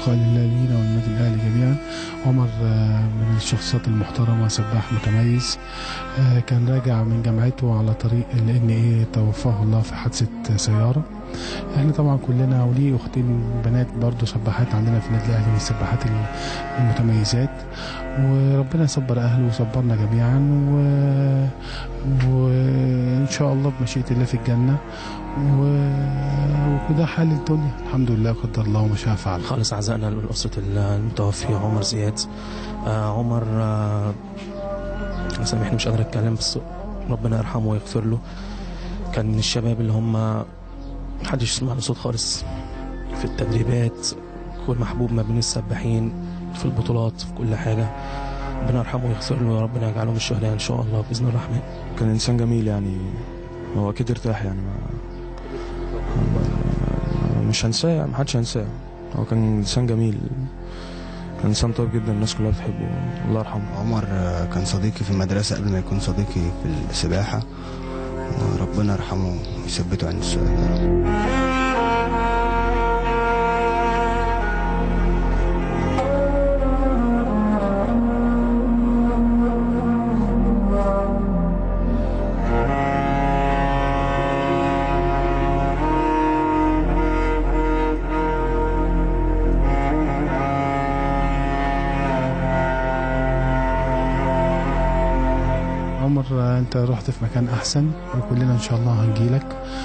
البقاء لله لينا وللنادي الاهلي جميعا. عمر من الشخصيات المحترمه، سباح متميز، كان راجع من جامعته على طريق ال توفاه الله في حادثه سياره. احنا طبعا كلنا، وليه اختين بنات برضو سباحات عندنا في النادي الاهلي من السباحات المتميزات، وربنا يصبر اهله ويصبرنا جميعا، وان شاء الله بمشيئه الله في الجنه، وده حال الدنيا الحمد لله، قدر الله وما شاء فعل. خالص عزائنا لأسرة المتوفي عمر زياد. عمر سامحني مش قادر اتكلم، بس ربنا يرحمه ويغفر له. كان من الشباب اللي هم محدش يسمع له صوت خالص في التدريبات، يكون محبوب ما بين السباحين في البطولات في كل حاجه. ربنا يرحمه ويغفر له وربنا يجعله من الشهداء ان شاء الله باذن الرحمن. كان انسان جميل يعني، هو اكيد ارتاح يعني، مش هنساه، محدش هنساه. هو كان انسان جميل، كان انسان طيب جدا، الناس كلها بتحبه، الله يرحمه. عمر كان صديقي في المدرسه قبل ما يكون صديقي في السباحه، وربنا يرحمه ويثبته عن السؤال. عمر انت رحت في مكان احسن، وكلنا ان شاء الله هنجيلك،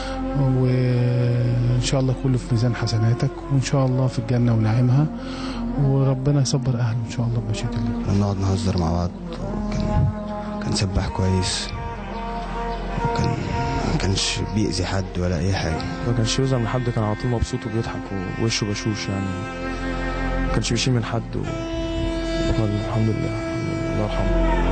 وان شاء الله كله في ميزان حسناتك، وان شاء الله في الجنه ونعيمها، وربنا يصبر اهله ان شاء الله بمشيئه الله. نقعد نهزر مع بعض، كان سباح كويس، ما كانش بيأذي حد ولا اي حاجه، ما كانش بيزعل من حد، كان على طول مبسوط وبيضحك ووشه بشوش يعني، ما كانش بيشيل من حد الحمد لله، الله يرحمه.